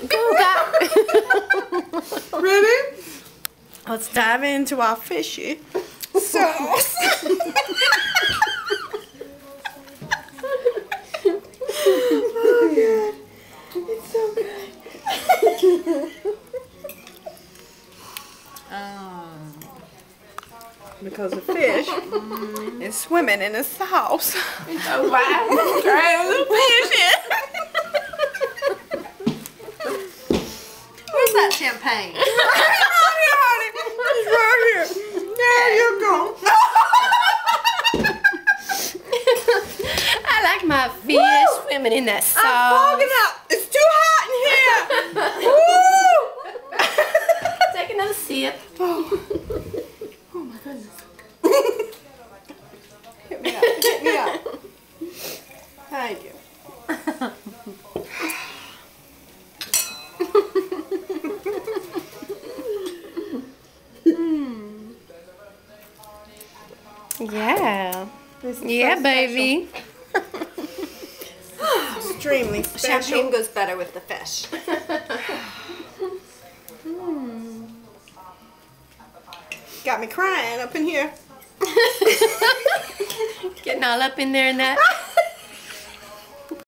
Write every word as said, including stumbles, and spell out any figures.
Ready? Let's dive into our fishy sauce. Oh God, it's so good. um, because the fish mm. is swimming in the sauce. It's so wild. The fish is. Where's that champagne? It's right here. There you go. I like my fish Woo! Swimming in that sauce. I'm fogging up. It's too hot in here. Take another sip. Oh, oh my goodness. Hit me up. Hit me up. Thank you. Yeah. Yeah, baby. Extremely special. Champagne goes better with the fish. mm. Got me crying up in here. Getting all up in there in that.